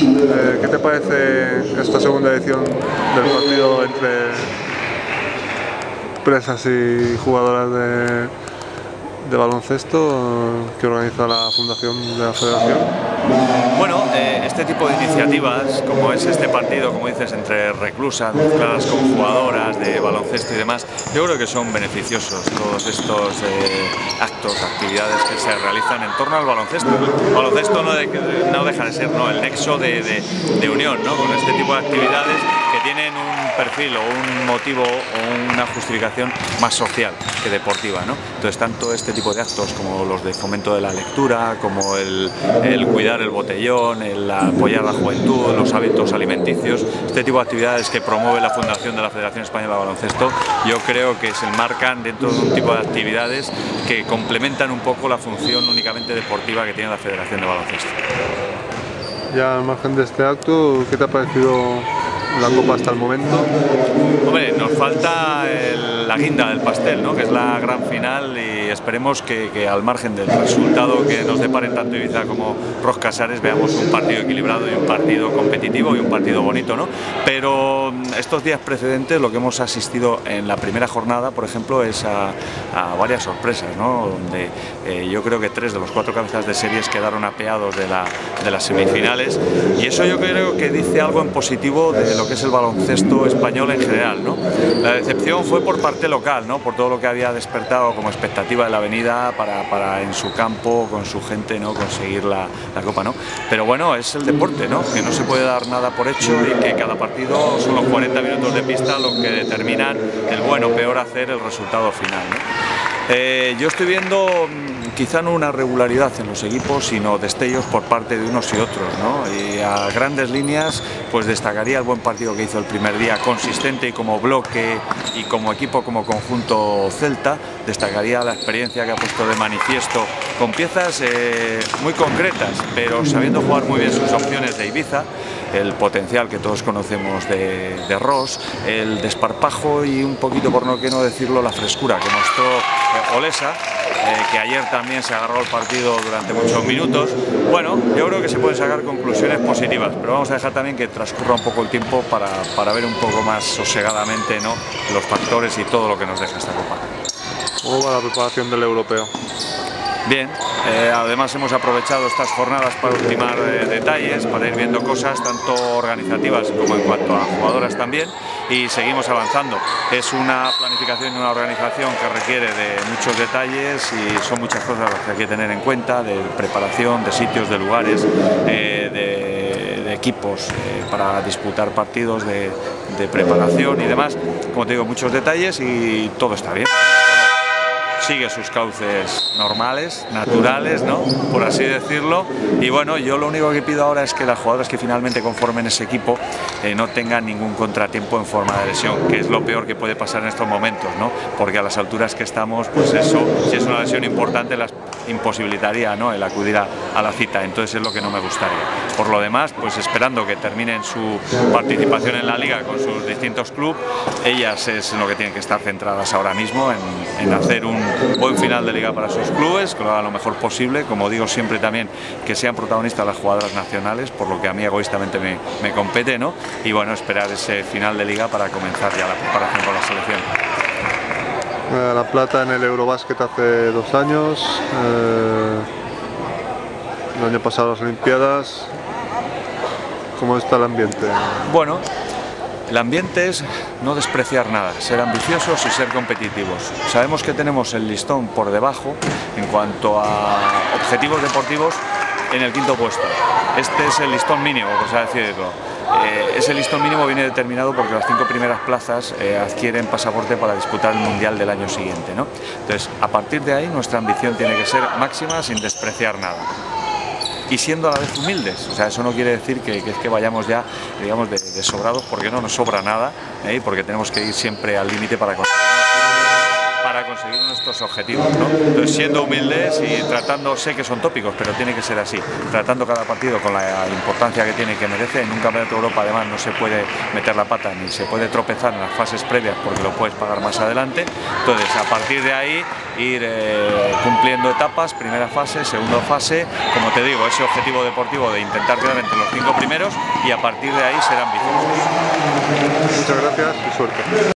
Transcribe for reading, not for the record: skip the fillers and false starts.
¿Qué te parece esta segunda edición del partido entre empresas y jugadoras de baloncesto que organiza la Fundación de la Federación? Bueno, este tipo de iniciativas, como es este partido, como dices, entre reclusas mezcladas con jugadoras de baloncesto y demás, yo creo que son beneficiosos todos estos actos, actividades que se realizan en torno al baloncesto. El baloncesto no deja de ser el nexo de unión, ¿no? Con este tipo de actividades que tienen un perfil o un motivo o una justificación más social que deportiva, ¿no? Entonces, tanto este tipo de actos como los de fomento de la lectura, como el cuidar el botellón, el apoyar la juventud, los hábitos alimenticios, este tipo de actividades que promueve la Fundación de la Federación Española de Baloncesto, yo creo que se enmarcan dentro de un tipo de actividades que complementan un poco la función únicamente deportiva que tiene la Federación de Baloncesto. Ya al margen de este acto, ¿qué te ha parecido la Copa hasta el momento? Hombre, nos falta la guinda del pastel, ¿no? Que es la gran final, y esperemos que al margen del resultado que nos deparen tanto Ibiza como Ros Casares, veamos un partido equilibrado y un partido competitivo y un partido bonito, ¿no? Pero estos días precedentes lo que hemos asistido en la primera jornada, por ejemplo, es a varias sorpresas, ¿no? Donde yo creo que 3 de los 4 cabezas de series quedaron apeados de las semifinales, y eso yo creo que dice algo en positivo de lo que es el baloncesto español en general, ¿no? La decepción fue por parte local, ¿no? Por todo lo que había despertado como expectativa de la Avenida para en su campo, con su gente, ¿no? Conseguir la Copa, ¿no? Pero bueno, es el deporte, ¿no? Que no se puede dar nada por hecho y que cada partido son los 40 minutos de pista los que determinan el bueno o peor hacer el resultado final, ¿no? Yo estoy viendo quizá no una regularidad en los equipos, sino destellos por parte de unos y otros, ¿no? Y a grandes líneas pues destacaría el buen partido que hizo el primer día, consistente y como bloque y como equipo, como conjunto celta. Destacaría la experiencia que ha puesto de manifiesto con piezas muy concretas, pero sabiendo jugar muy bien sus opciones de Ibiza, el potencial que todos conocemos de Ros, el desparpajo y un poquito, por no decirlo, la frescura que mostró Olesa, que ayer también se agarró el partido durante muchos minutos. Bueno, yo creo que se pueden sacar conclusiones positivas, pero vamos a dejar también que transcurra un poco el tiempo para ver un poco más sosegadamente, ¿no?, los factores y todo lo que nos deja esta Copa. ¿Cómo va la preparación del europeo? Bien, además hemos aprovechado estas jornadas para ultimar detalles, para ir viendo cosas tanto organizativas como en cuanto a jugadoras también, y seguimos avanzando. Es una planificación y una organización que requiere de muchos detalles y son muchas cosas las que hay que tener en cuenta, de preparación, de sitios, de lugares, de equipos para disputar partidos, de preparación y demás. Como te digo, muchos detalles y todo está bien. Sigue sus cauces normales, naturales, ¿no?, por así decirlo, y bueno, yo lo único que pido ahora es que las jugadoras que finalmente conformen ese equipo no tengan ningún contratiempo en forma de lesión, que es lo peor que puede pasar en estos momentos, ¿no?, porque a las alturas que estamos, pues eso, si es una lesión importante, las imposibilitaría, ¿no?, el acudir a la cita. Entonces es lo que no me gustaría. Por lo demás, pues esperando que terminen su participación en la Liga con sus distintos clubes, ellas es en lo que tienen que estar centradas ahora mismo, en hacer un buen final de Liga para sus clubes, que lo hagan lo mejor posible. Como digo siempre también, que sean protagonistas las jugadoras nacionales, por lo que a mí egoístamente me compete, ¿no? Y bueno, esperar ese final de Liga para comenzar ya la preparación con la selección. La plata en el Eurobásquet hace 2 años, el año pasado las Olimpiadas. ¿Cómo está el ambiente? Bueno, el ambiente es no despreciar nada, ser ambiciosos y ser competitivos. Sabemos que tenemos el listón por debajo en cuanto a objetivos deportivos en el 5.º puesto. Este es el listón mínimo, por así decirlo. Ese listón mínimo viene determinado porque las 5 primeras plazas adquieren pasaporte para disputar el Mundial del año siguiente, ¿no? Entonces, a partir de ahí, nuestra ambición tiene que ser máxima sin despreciar nada. Y siendo a la vez humildes, o sea, eso no quiere decir que vayamos ya, digamos, de sobrados, porque no nos sobra nada, porque tenemos que ir siempre al límite para conseguir nuestros objetivos, ¿no? Entonces, siendo humildes y tratando, sé que son tópicos, pero tiene que ser así, tratando cada partido con la importancia que tiene y que merece. En un campeonato de Europa, además, no se puede meter la pata ni se puede tropezar en las fases previas porque lo puedes pagar más adelante. Entonces, a partir de ahí, ir cumpliendo etapas, primera fase, segunda fase, como te digo, ese objetivo deportivo de intentar quedar entre los 5 primeros y a partir de ahí ser ambiciosos. Muchas gracias y suerte.